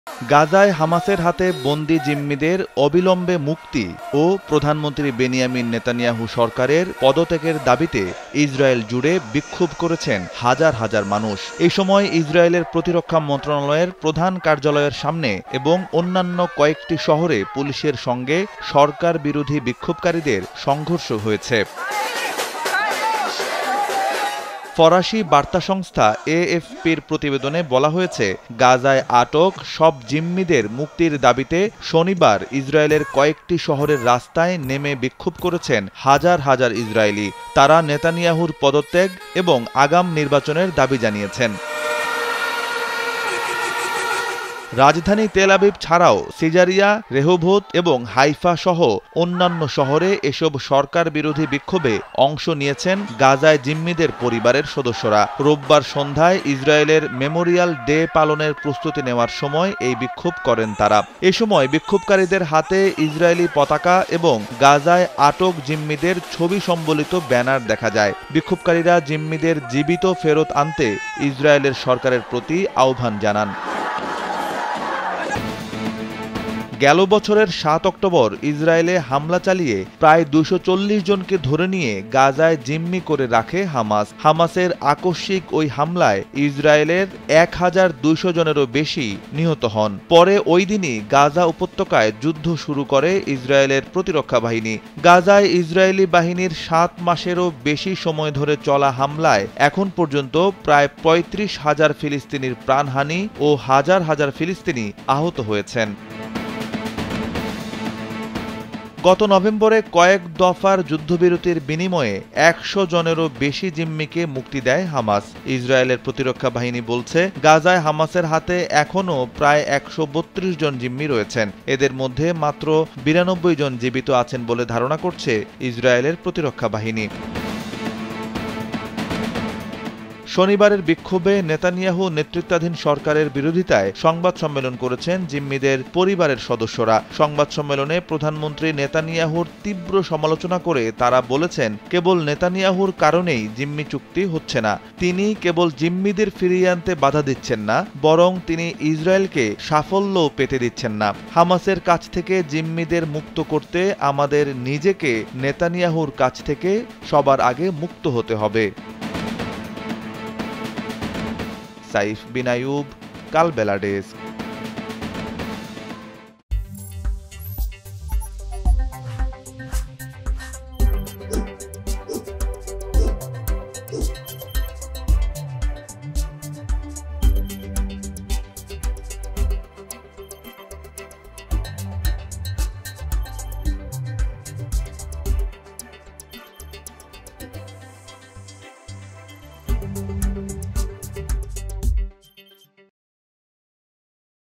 গাজায় হামাসের হাতে বন্দী জিম্মিদের অবিলম্বে মুক্তি ও প্রধানমন্ত্রী বেনিয়ামিন নেতানিয়াহু সরকারের পদত্যাগের দাবিতে ইসরায়েল জুড়ে বিক্ষোভ করেছেন হাজার হাজার মানুষ। এই সময় ইসরায়েলের প্রতিরক্ষা মন্ত্রণালয়ের প্রধান কার্যালয়ের সামনে এবং অন্যান্য কয়েকটি শহরে পুলিশের সঙ্গে সরকার বিরোধী বিক্ষোভকারীদের সংঘর্ষ হয়েছে। ফরাসি বার্তা সংস্থা এএফপির প্রতিবেদনে বলা হয়েছে, গাজায় আটক সব জিম্মিদের মুক্তির দাবিতে শনিবার ইসরায়েলের কয়েকটি শহরের রাস্তায় নেমে বিক্ষোভ করেছেন হাজার হাজার ইসরায়েলি। তারা নেতানিয়াহুর পদত্যাগ এবং আগাম নির্বাচনের দাবি জানিয়েছেন। রাজধানী তেল আবিব ছাড়াও সিজারিয়া, রেহোভোত এবং হাইফা সহ অন্যান্য শহরে এসব সরকার বিরোধী বিক্ষোভে অংশ নিয়েছেন গাজায় জিম্মিদের পরিবারের সদস্যরা। রোববার সন্ধ্যায় ইসরায়েলের মেমোরিয়াল ডে পালনের প্রস্তুতি নেওয়ার সময় এই বিক্ষোভ করেন তারা। এ সময় বিক্ষোভকারীদের হাতে ইসরায়েলি পতাকা এবং গাজায় আটক জিম্মিদের ছবি সম্বলিত ব্যানার দেখা যায়। বিক্ষোভকারীরা জিম্মিদের জীবিত ফেরত আনতে ইসরায়েলের সরকারের প্রতি আহ্বান জানান। গেল বছরের ৭ অক্টোবর ইসরায়েলে হামলা চালিয়ে প্রায় ২৪০ জনকে ধরে নিয়ে গাজায় জিম্মি করে রাখে হামাস। হামাসের আকস্মিক ওই হামলায় ইসরায়েলের ১,২০০ জনেরও বেশি নিহত হন। পরে ওই দিনই গাজা উপত্যকায় যুদ্ধ শুরু করে ইসরায়েলের প্রতিরক্ষা বাহিনী। গাজায় ইসরায়েলি বাহিনীর ৭ মাসেরও বেশি সময় ধরে চলা হামলায় এখন পর্যন্ত প্রায় ৩৫,০০০ ফিলিস্তিনির প্রাণহানি ও হাজার হাজার ফিলিস্তিনি আহত হয়েছেন। গত নভেম্বরে কয়েক দফার যুদ্ধবিরতির বিনিময়ে ১০০ জনেরও বেশি জিম্মিকে মুক্তি দেয় হামাস। ইসরায়েলের প্রতিরক্ষা বাহিনী বলছে, গাজায় হামাসের হাতে এখনও প্রায় ১৩২ জন জিম্মি রয়েছেন। এদের মধ্যে মাত্র ৯২ জন জীবিত আছেন বলে ধারণা করছে ইসরায়েলের প্রতিরক্ষা বাহিনী। শনিবারের বিক্ষোভে নেতানিয়াহু নেতৃত্বাধীন সরকারের বিরোধিতায় সংবাদ সম্মেলন করেছেন জিম্মিদের পরিবারের সদস্যরা। সংবাদ সম্মেলনে প্রধানমন্ত্রী নেতানিয়াহুর তীব্র সমালোচনা করে তারা বলেছেন, কেবল নেতানিয়াহুর কারণেই জিম্মি চুক্তি হচ্ছে না। তিনি কেবল জিম্মিদের ফিরিয়ে আনতে বাধা দিচ্ছেন না, বরং তিনি ইসরায়েলকে সাফল্যও পেতে দিচ্ছেন না। হামাসের কাছ থেকে জিম্মিদের মুক্ত করতে আমাদের নিজেকে নেতানিয়াহুর কাছ থেকে সবার আগে মুক্ত হতে হবে। সাইফ বিন আইয়ুব, কালবেলা ডেস্ক।